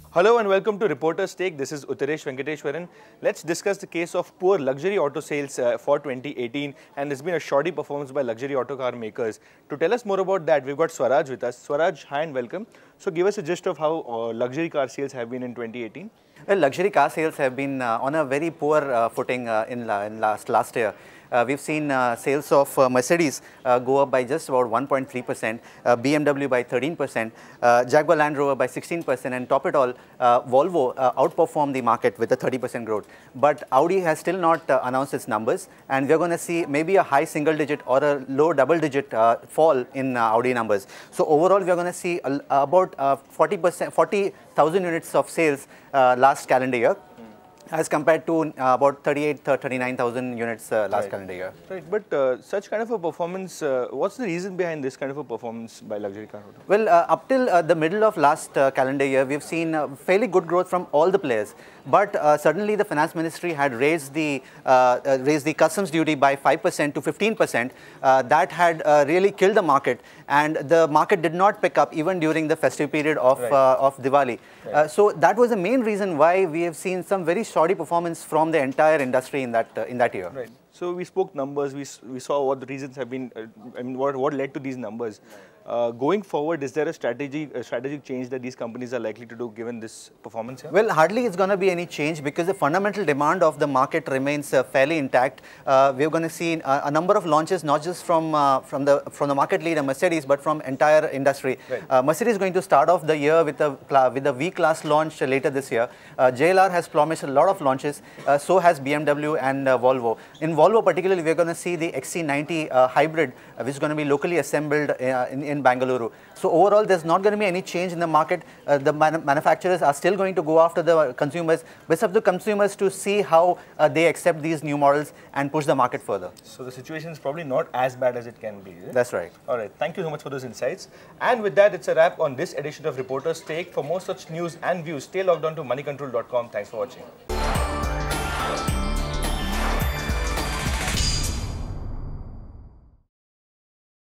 Hello and welcome to Reporter's Take. This is Uttaresh Venkateshwaran. Let's discuss the case of poor luxury auto sales for 2018, and there's been a shoddy performance by luxury auto car makers. To tell us more about that, we've got Swaraj with us. Swaraj, hi and welcome. So give us a gist of how luxury car sales have been in 2018. Well, luxury car sales have been on a very poor footing in last year. We've seen sales of Mercedes go up by just about 1.3%, BMW by 13%, Jaguar Land Rover by 16%, and top it all, Volvo outperformed the market with a 30% growth. But Audi has still not announced its numbers, and we're going to see maybe a high single digit or a low double digit fall in Audi numbers. So overall, we're going to see about 40,000 units of sales last calendar year, as compared to about 39,000 units last calendar year. Right, but such kind of a performance, what's the reason behind this kind of a performance by luxury car auto? Well, up till the middle of last calendar year, we've seen fairly good growth from all the players. But suddenly the finance ministry had raised the customs duty by 5% to 15%. That had really killed the market, and the market did not pick up even during the festive period of Diwali. So that was the main reason why we have seen some very shoddy performance from the entire industry in that year. Right. So we spoke numbers. We saw what the reasons have been. I mean, what led to these numbers. Going forward, is there a strategic change that these companies are likely to do given this performance here? Well, hardly it's going to be any change because the fundamental demand of the market remains fairly intact. We're going to see a number of launches, not just from the market leader Mercedes, but from entire industry. Right. Mercedes is going to start off the year with a V-Class launch later this year. JLR has promised a lot of launches. So has BMW and Volvo. In Volvo particularly, we're going to see the XC90 hybrid, which is going to be locally assembled in Bengaluru. So overall, there's not going to be any change in the market. The manufacturers are still going to go after the consumers. It's up to consumers to see how they accept these new models and push the market further. So the situation is probably not as bad as it can be. That's right. All right. Thank you so much for those insights. And with that, it's a wrap on this edition of Reporter's Take. For more such news and views, stay logged on to moneycontrol.com. Thanks for watching.